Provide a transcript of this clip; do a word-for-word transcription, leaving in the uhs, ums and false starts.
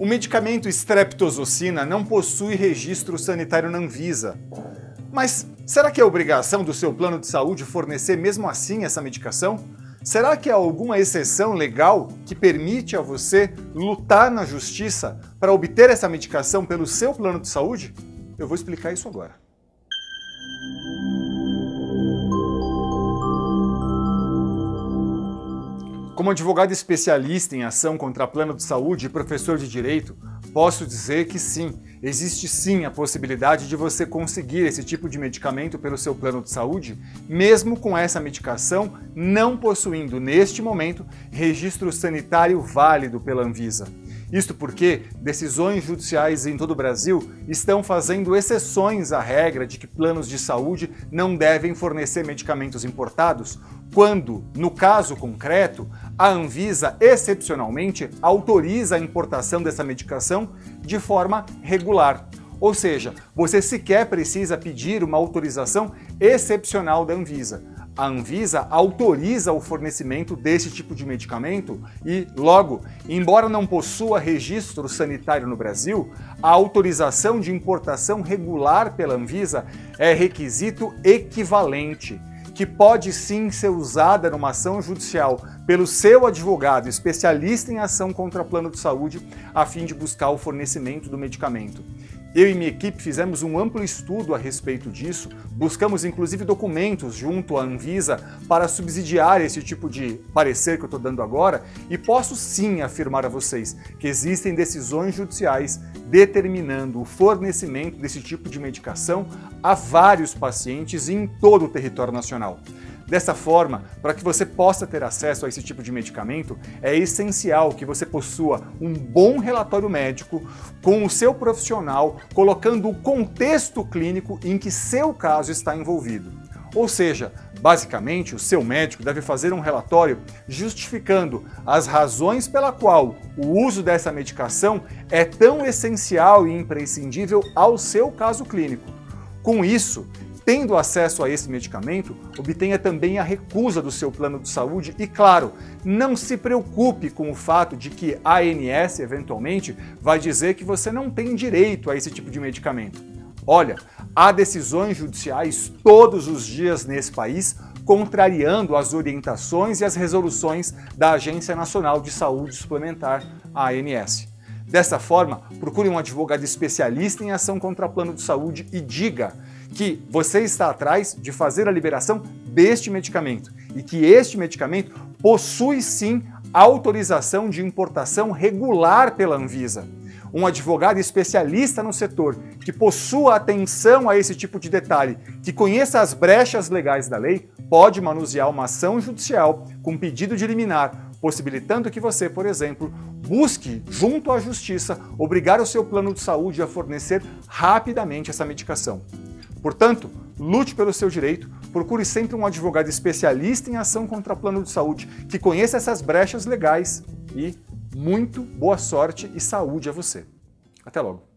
O medicamento Streptozocina não possui registro sanitário na Anvisa. Mas será que é obrigação do seu plano de saúde fornecer mesmo assim essa medicação? Será que há alguma exceção legal que permite a você lutar na justiça para obter essa medicação pelo seu plano de saúde? Eu vou explicar isso agora. Como advogado especialista em ação contra plano de saúde e professor de direito, posso dizer que sim, existe sim a possibilidade de você conseguir esse tipo de medicamento pelo seu plano de saúde, mesmo com essa medicação não possuindo, neste momento, registro sanitário válido pela Anvisa. Isto porque decisões judiciais em todo o Brasil estão fazendo exceções à regra de que planos de saúde não devem fornecer medicamentos importados, quando, no caso concreto, a Anvisa excepcionalmente autoriza a importação dessa medicação de forma regular. Ou seja, você sequer precisa pedir uma autorização excepcional da Anvisa. A Anvisa autoriza o fornecimento desse tipo de medicamento e, logo, embora não possua registro sanitário no Brasil, a autorização de importação regular pela Anvisa é requisito equivalente, que pode sim ser usada numa ação judicial pelo seu advogado especialista em ação contra plano de saúde a fim de buscar o fornecimento do medicamento. Eu e minha equipe fizemos um amplo estudo a respeito disso, buscamos inclusive documentos junto à Anvisa para subsidiar esse tipo de parecer que eu estou dando agora e posso sim afirmar a vocês que existem decisões judiciais determinando o fornecimento desse tipo de medicação a vários pacientes em todo o território nacional. Dessa forma, para que você possa ter acesso a esse tipo de medicamento, é essencial que você possua um bom relatório médico com o seu profissional, colocando o contexto clínico em que seu caso está envolvido. Ou seja, basicamente, o seu médico deve fazer um relatório justificando as razões pela qual o uso dessa medicação é tão essencial e imprescindível ao seu caso clínico. Com isso, tendo acesso a esse medicamento, obtenha também a recusa do seu plano de saúde e, claro, não se preocupe com o fato de que a ANS, eventualmente, vai dizer que você não tem direito a esse tipo de medicamento. Olha, há decisões judiciais todos os dias nesse país contrariando as orientações e as resoluções da Agência Nacional de Saúde Suplementar, a ANS. Dessa forma, procure um advogado especialista em ação contra plano de saúde e diga que você está atrás de fazer a liberação deste medicamento e que este medicamento possui sim autorização de importação regular pela Anvisa. Um advogado especialista no setor que possua atenção a esse tipo de detalhe, que conheça as brechas legais da lei, pode manusear uma ação judicial com pedido de liminar, possibilitando que você, por exemplo, busque, junto à Justiça, obrigar o seu plano de saúde a fornecer rapidamente essa medicação. Portanto, lute pelo seu direito, procure sempre um advogado especialista em ação contra plano de saúde que conheça essas brechas legais e muito boa sorte e saúde a você. Até logo!